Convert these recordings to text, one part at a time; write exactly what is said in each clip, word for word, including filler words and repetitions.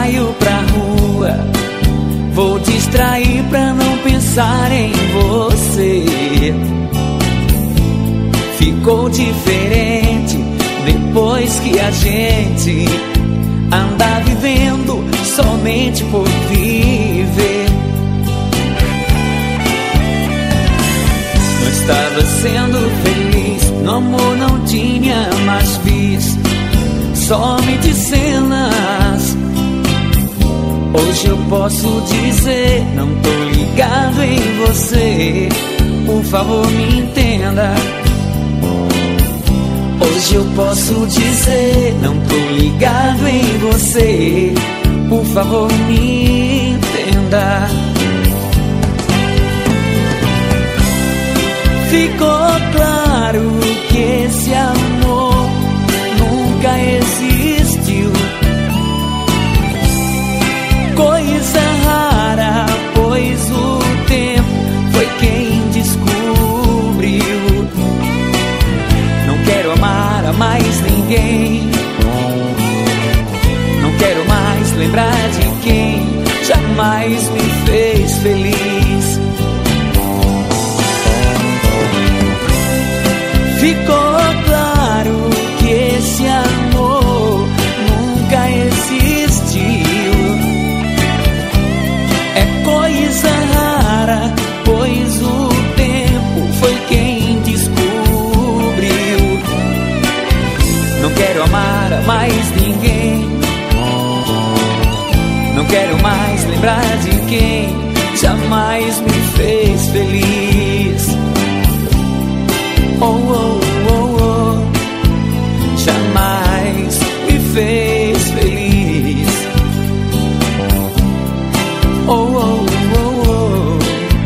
saio pra rua, vou distrair pra não pensar em você. Ficou diferente depois que a gente anda vivendo somente por viver. Não estava sendo feliz, no amor não tinha mais bis, somente cenas. Hoje eu posso dizer, não tô ligado em você, por favor me entenda. Hoje eu posso dizer, não tô ligado em você, por favor me entenda. Ficou claro que esse amor nunca existiu, coisa rara, pois o tempo foi quem descobriu. Não quero amar a mais ninguém, não quero mais lembrar de quem jamais me fez feliz. Ficou claro que esse amor nunca existiu, é coisa rara, pois o tempo foi quem descobriu. Não quero amar a mais ninguém, não quero mais lembrar de quem jamais me fez feliz. Oh, oh, oh, oh, jamais me fez feliz. Oh, oh, oh, oh,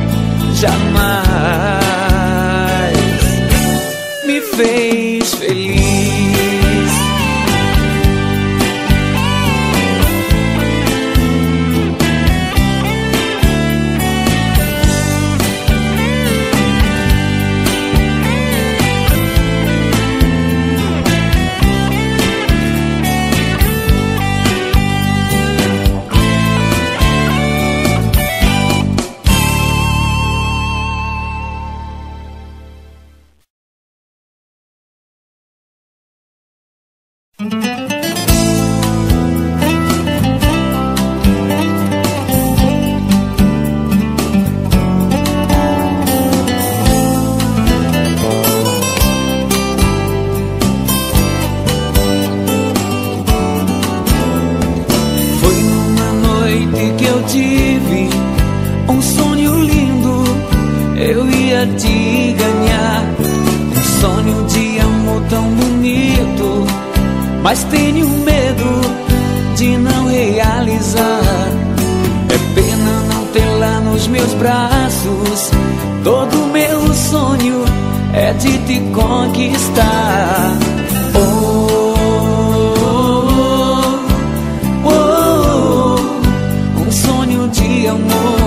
jamais me fez feliz. Te ganhar, um sonho de amor tão bonito, mas tenho medo de não realizar. É pena não tê-la nos meus braços, todo meu sonho é de te conquistar. Oh, oh, oh, oh, um sonho de amor.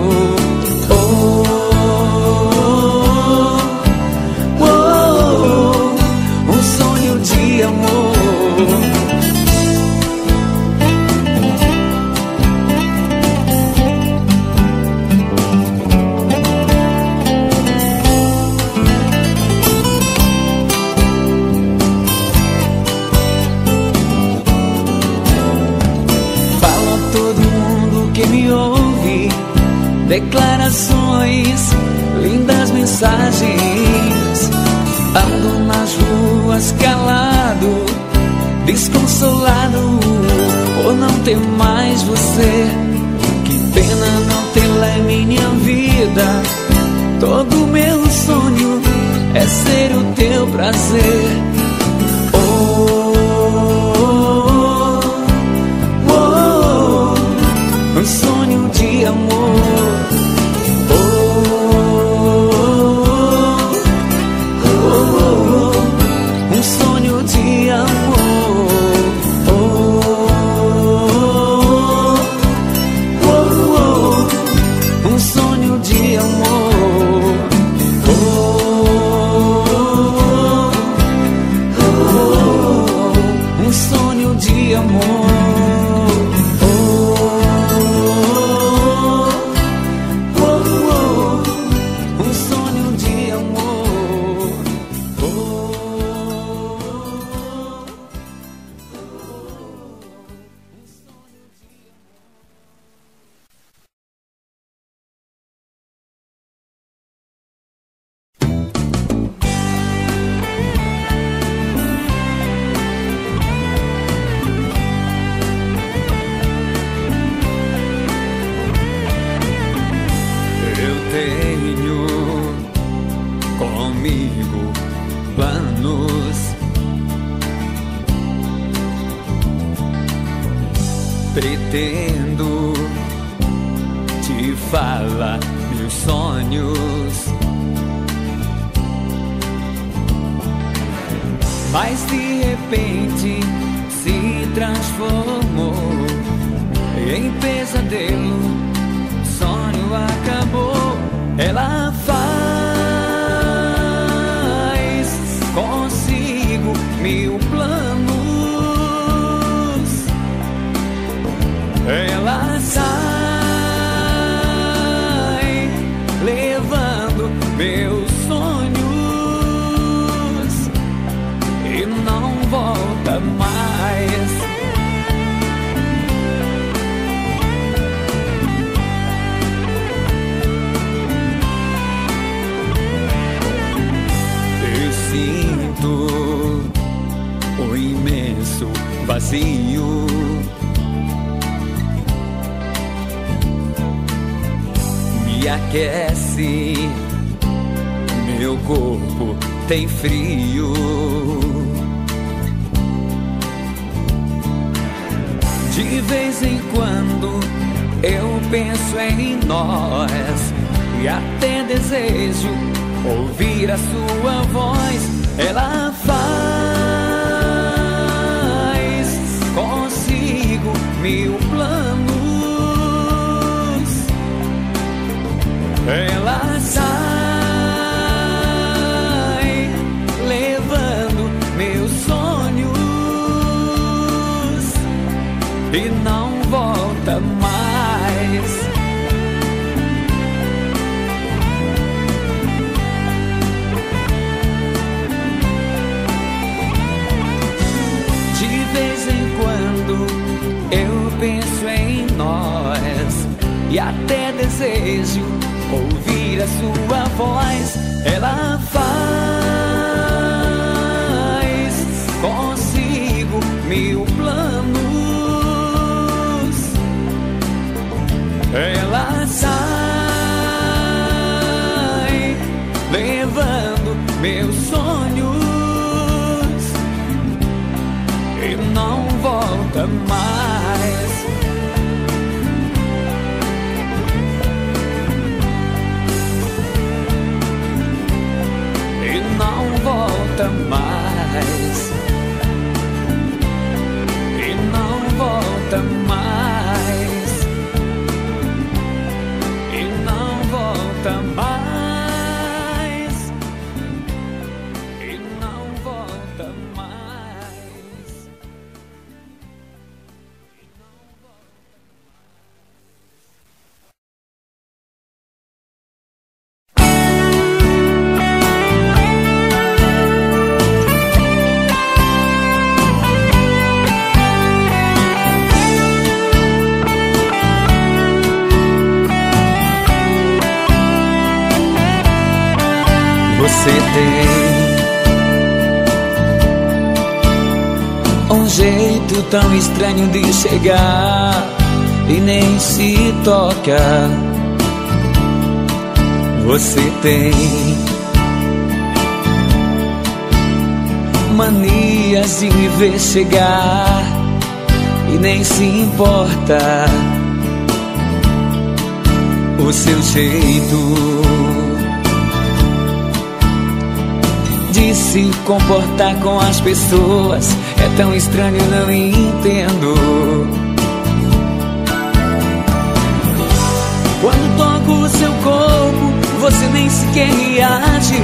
Declarações, lindas mensagens. Ando nas ruas calado, desconsolado por não ter mais você. Que pena não tê-la em minha vida. Todo meu sonho é ser o teu prazer. Oh, oh, oh, oh, um sonho de amor. comigo planos. Pretendo te falar meus sonhos, mas de repente se transformou em pesadelo. O sonho acabou. Ela faz consigo mil planos. Ela sai levando meus sonhos e não volta mais. Eu sinto um imenso vazio. Me aquece, meu corpo tem frio. De vez em quando eu penso em nós e até desejo ouvir a sua voz. Ela faz consigo mil planos. Ela sai levando meus sonhos e não volta mais. De vez em quando eu penso em nós e até desejo ouvir a sua voz. Ela faz consigo mil planos. Ela sai levando meus sonhos e não volta mais. Não volta mais, e não volta mais, e não volta mais, e não volta mais. Você tem um jeito tão estranho de chegar e nem se toca. Você tem manias de me ver chegar e nem se importa. O seu jeito de se comportar com as pessoas é tão estranho, não entendo. Quando toco o seu corpo, você nem sequer reage.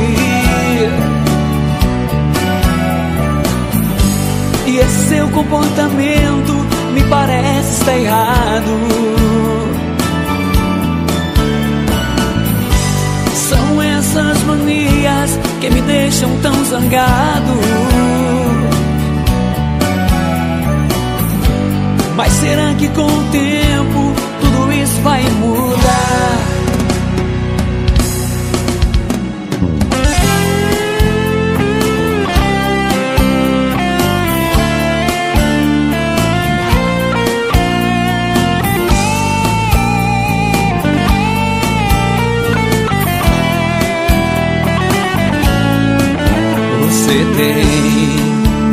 E esse seu comportamento me parece estar errado. São essas manias que me deixam tão zangado. Mas será que com o tempo tudo isso vai mudar? tem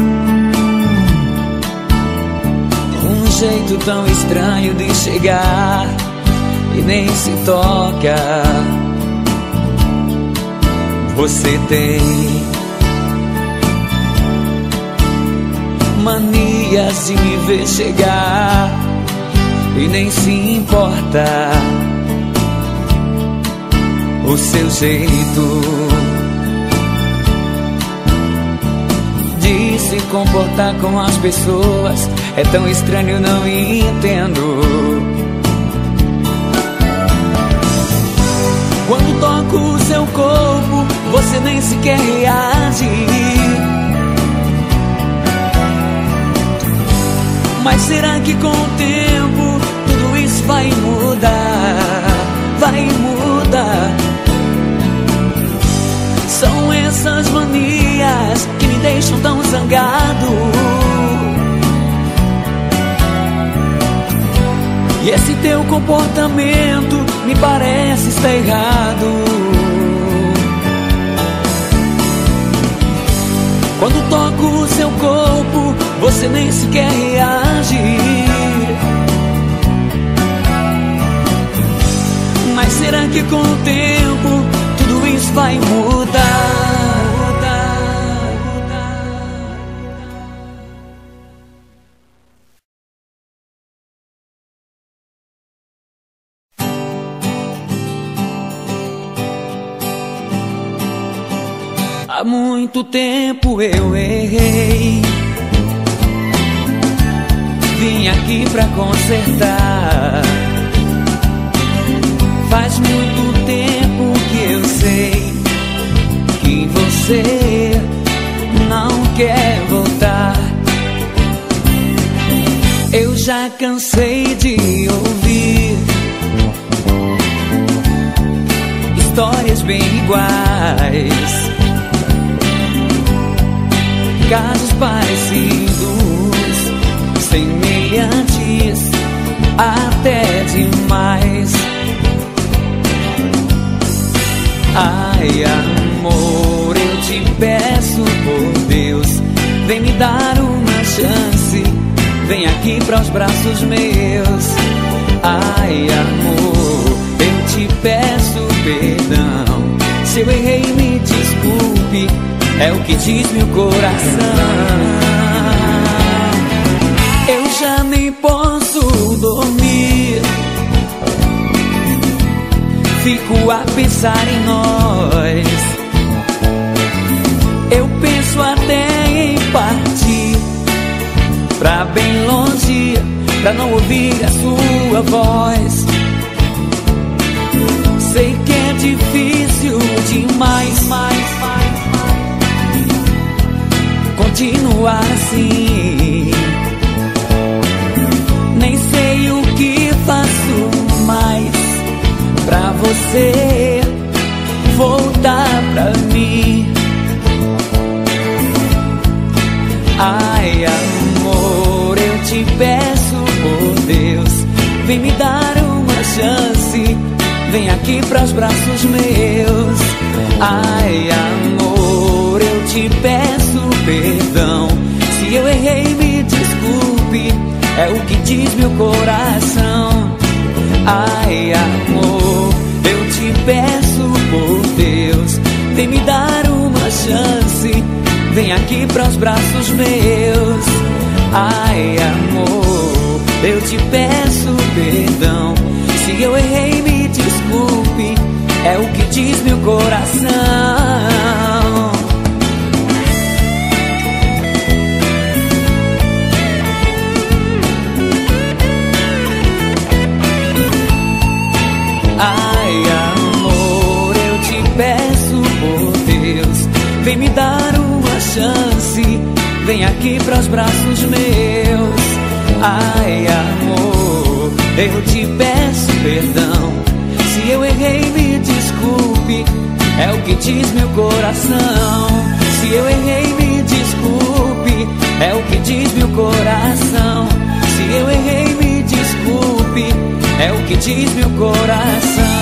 um jeito tão estranho de chegar e nem se toca. Você tem manias de me ver chegar e nem se importa. O seu jeito de se comportar com as pessoas é tão estranho, não entendo. Quando toco o seu corpo, você nem sequer reage. Mas será que com o tempo tudo isso vai mudar? Vai mudar. São essas manias que me deixam tão zangado. E esse teu comportamento me parece estar errado. Quando toco o seu corpo, você nem sequer reage. Mas será que com o tempo tudo isso vai mudar? Há muito tempo eu errei, vim aqui pra consertar. Faz muito tempo que eu sei que você não quer voltar. Eu já cansei de ouvir histórias bem iguais, casos parecidos, semelhantes até demais. Ai, amor, eu te peço por Deus, vem me dar uma chance, vem aqui para os braços meus. Ai, amor, eu te peço perdão, se eu errei me desculpe, é o que diz meu coração. Eu já nem posso dormir, fico a pensar em nós. Eu penso até em partir pra bem longe, pra não ouvir a sua voz. Sei que é difícil demais, mais, mais, continuar assim. Nem sei o que faço mais pra você voltar pra mim. Ai, amor, eu te peço por Deus, vem me dar uma chance, vem aqui pros braços meus. Ai, amor, eu te peço perdão, se eu errei me desculpe, é o que diz meu coração. Ai, amor, eu te peço por Deus, vem me dar uma chance, vem aqui pros braços meus. Ai, amor, eu te peço perdão, se eu errei me desculpe, é o que diz meu coração. Ai, amor, eu te peço por Deus, vem me dar uma chance, vem aqui pros braços meus. Ai, amor, eu te peço perdão, se eu errei me desculpe, é o que diz meu coração. Se eu errei me desculpe, é o que diz meu coração. Se eu errei me desculpe, é o que diz meu coração.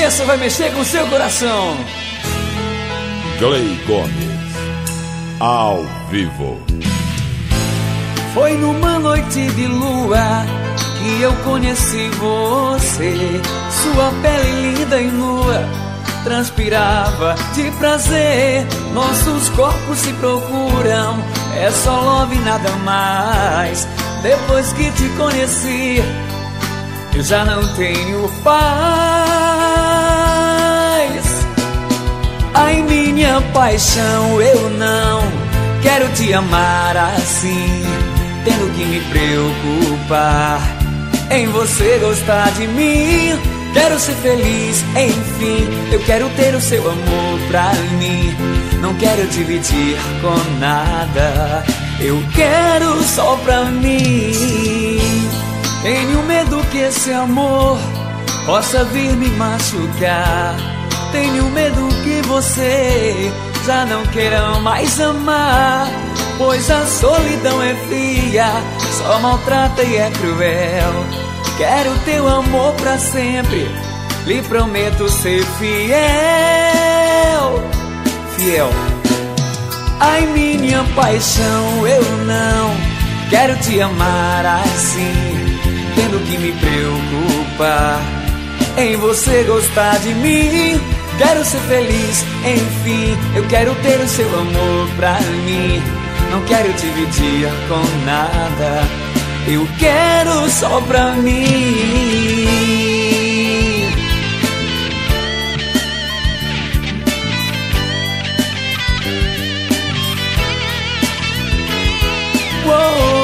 essa vai mexer com o seu coração. Gley Gomes, ao vivo. Foi numa noite de lua que eu conheci você. Sua pele linda e nua transpirava de prazer. Nossos corpos se procuram, é só love e nada mais. Depois que te conheci, eu já não tenho paz. Ai, minha paixão, eu não quero te amar assim, tendo que me preocupar em você gostar de mim. Quero ser feliz, enfim, eu quero ter o seu amor pra mim. Não quero dividir com nada, eu quero só pra mim. Tenho medo que esse amor possa vir me machucar. Tenho medo que você já não queira mais amar, pois a solidão é fria, só maltrata e é cruel. Quero teu amor pra sempre, lhe prometo ser fiel. Fiel. Ai, minha paixão, eu não quero te amar assim, tendo que me preocupar em você gostar de mim. Quero ser feliz, enfim, eu quero ter o seu amor pra mim. Não quero dividir com nada, eu quero só pra mim. Uou.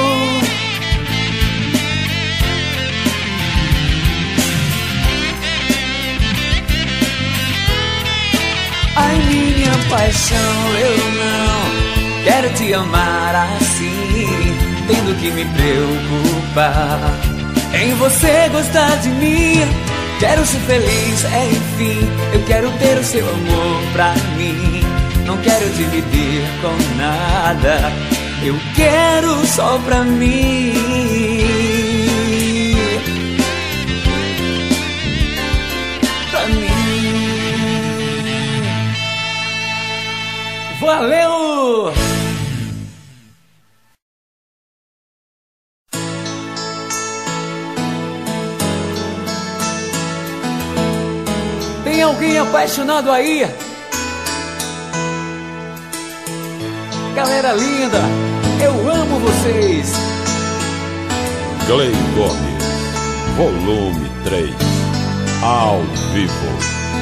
Ai, minha paixão, eu não quero te amar assim, tendo que me preocupar em você gostar de mim. Quero ser feliz, enfim, eu quero ter o seu amor pra mim. Não quero dividir com nada, eu quero só pra mim. Pra mim. Valeu! Tem alguém apaixonado aí? Galera linda, eu amo vocês. Gley Gomes, volume três, ao vivo.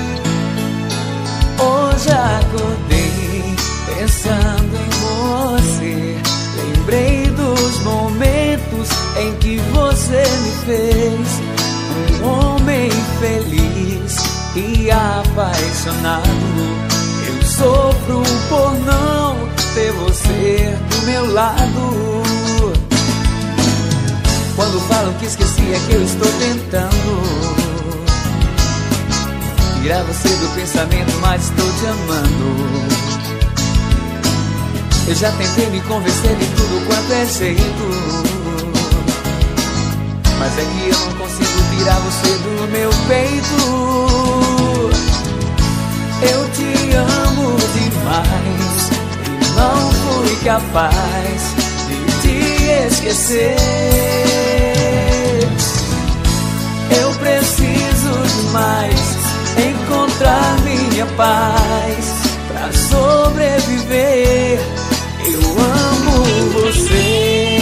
Hoje acordei pensando em você. Lembrei dos momentos em que você me fez um homem feliz e apaixonado. Eu sofro por não ter você do meu lado. Quando falam que esqueci é que eu estou tentando tirar você do pensamento, mas estou te amando. Eu já tentei me convencer de tudo quanto é jeito, mas é que eu não consigo tirar você do meu peito. Eu te amo demais e não fui capaz de te esquecer. Eu preciso demais encontrar minha paz pra sobreviver. Eu amo você.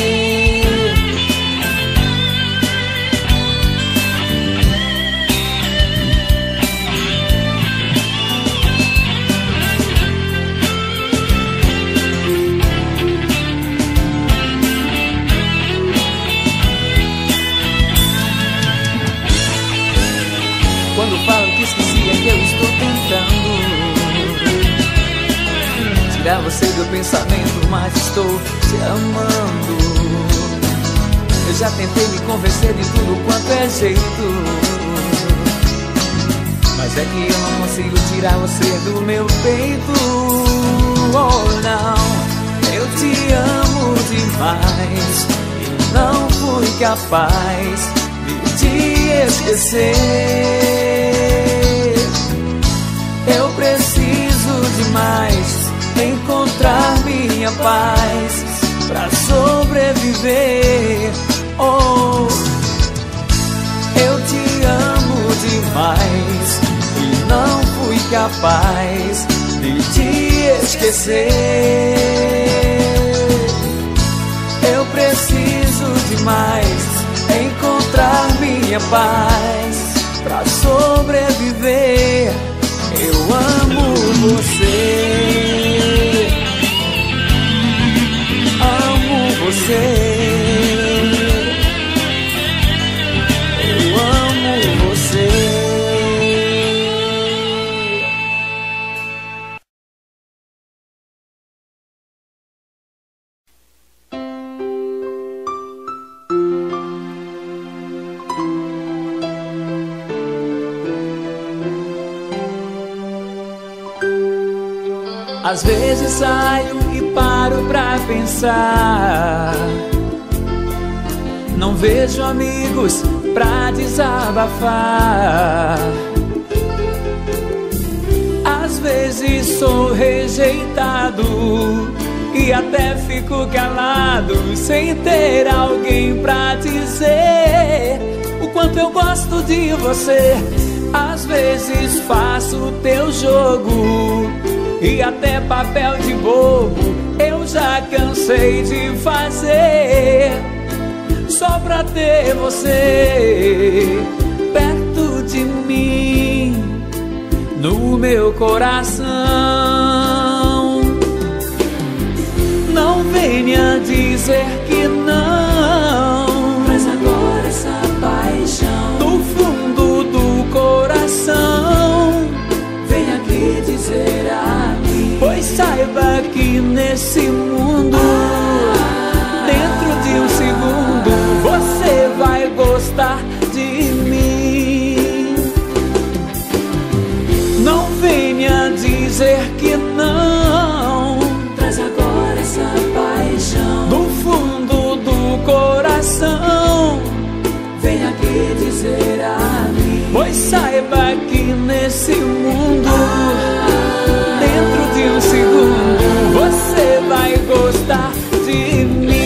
Quando falo que esqueci é que eu estou tentando tirar você do pensamento, mas estou te amando. Eu já tentei me convencer de tudo quanto é jeito, mas é que eu não consigo tirar você do meu peito. Oh não, eu te amo demais e não fui capaz de te esquecer. demais encontrar minha paz pra sobreviver. Oh, eu te amo demais e não fui capaz de te esquecer. Eu preciso demais encontrar minha paz pra sobreviver. Eu amo você, amo você. Eu amo você. Às vezes saio e paro pra pensar. Não vejo amigos pra desabafar. Às vezes sou rejeitado e até fico calado, sem ter alguém pra dizer o quanto eu gosto de você. Às vezes faço o teu jogo e até papel de bobo eu já cansei de fazer, só pra ter você perto de mim, no meu coração. Não venha dizer que não, mas agora essa paixão do fundo do coração, vem aqui dizer a mim, pois saiba que nesse mundo, ah, dentro de um segundo, você vai gostar de mim. Não venha dizer que não, traz agora essa paixão do fundo do coração, vem aqui dizer a mim, pois saiba que nesse mundo, ah, dentro de um segundo, você vai gostar de mim.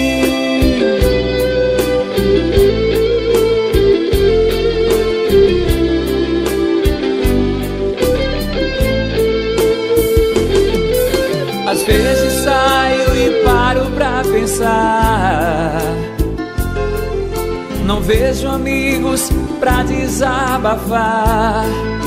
Às vezes saio e paro pra pensar. Não vejo amigos pra desabafar.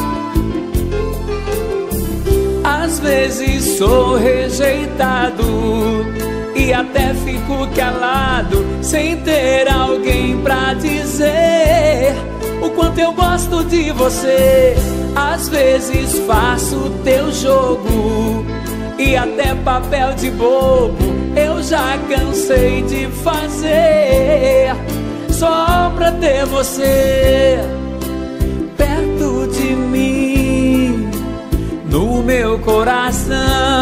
Às vezes sou rejeitado e até fico calado, sem ter alguém pra dizer o quanto eu gosto de você. Às vezes faço o teu jogo e até papel de bobo eu já cansei de fazer, só pra ter você perto de mim, no meu coração.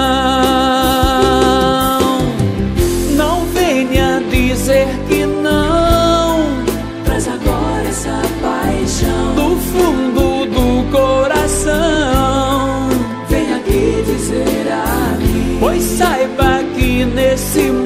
Não venha dizer que não, traz agora essa paixão do fundo do coração, vem aqui dizer a mim, pois saiba que nesse mundo,